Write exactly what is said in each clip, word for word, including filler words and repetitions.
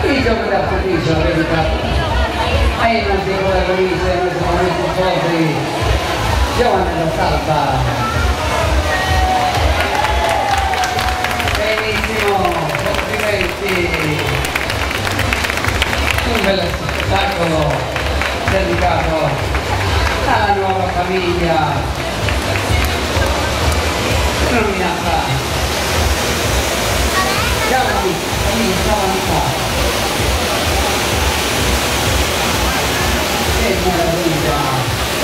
il gioco del sorriso dedicato ai nostri protagonisti, ai nostri momenti sposi, Giovanni da Salva. Benissimo, complimenti. Un bel spettacolo dedicato alla nuova famiglia denominata Giovanni Calamita. Che meraviglia!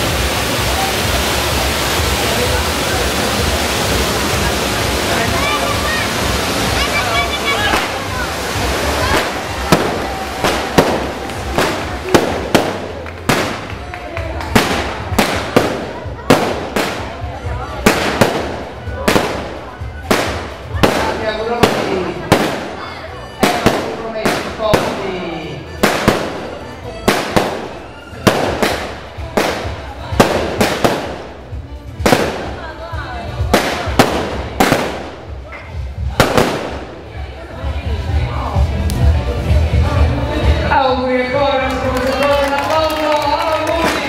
Auguri ancora, un professore, un applauso, auguri!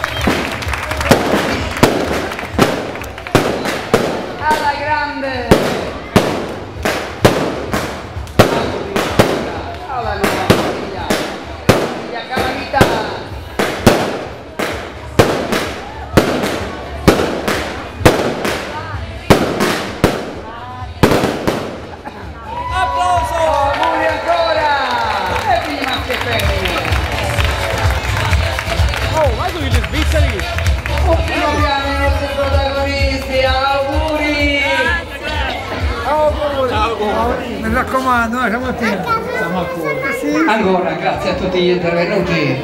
Alla grande! Auguri alla nuova famiglia, famiglia Calamita! Complimenti ai nostri protagonisti, auguri! Auguri! Auguri! Mi raccomando, eh, siamo attenti. Siamo a cuore. Sì. Ancora, grazie a tutti gli intervenuti.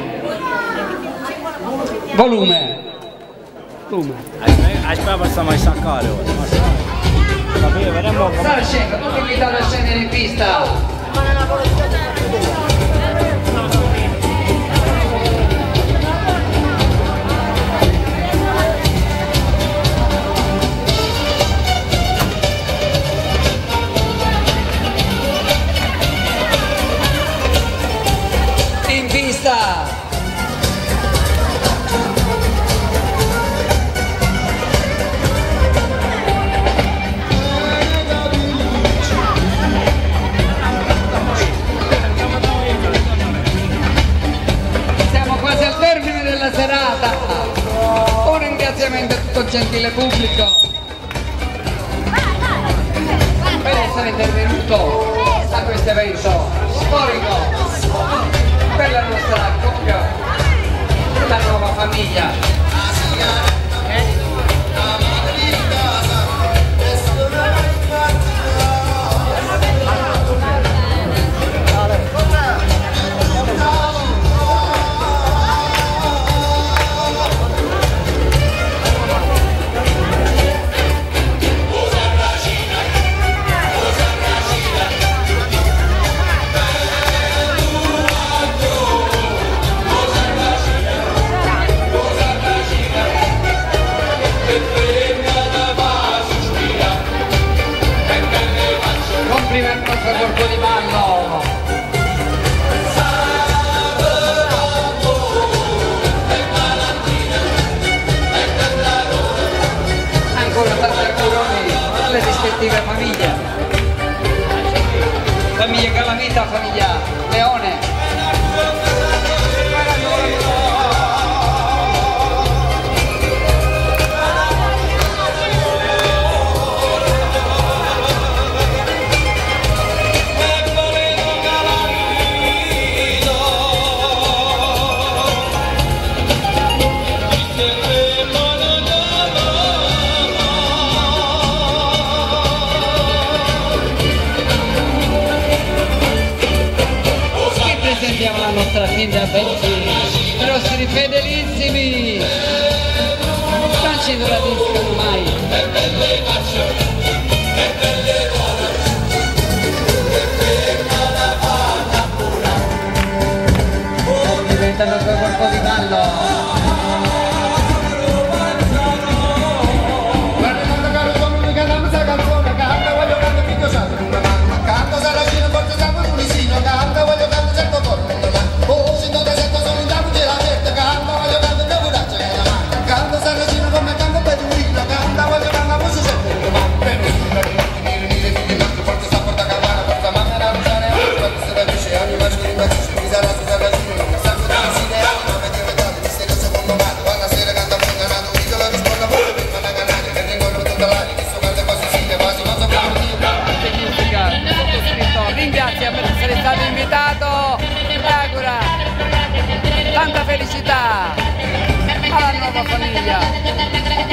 Volume! Volume! Aspetta, possiamo staccare ora. Capito, vediamo come... Sala scena, tutti invitati a scendere in pista! In pista! Siamo quasi al termine della serata. Un ringraziamento a tutto il gentile pubblico per essere intervenuto a questo evento storico per la nostra coppia, per la nuova famiglia. Complimenti al nostro corpo di ballo! Ancora tanti auguroni alle rispettive famiglie. Famiglia Calamita, famiglia Leone. Presentiamo la nostra Cinzia Benzi, i nostri fedelissimi, non ci tradiscano mai. Complimenti al nostro corpo di ballo. Canta, voglio cantare, forse siamo un unisino, canta, voglio cantare. nuova famiglia.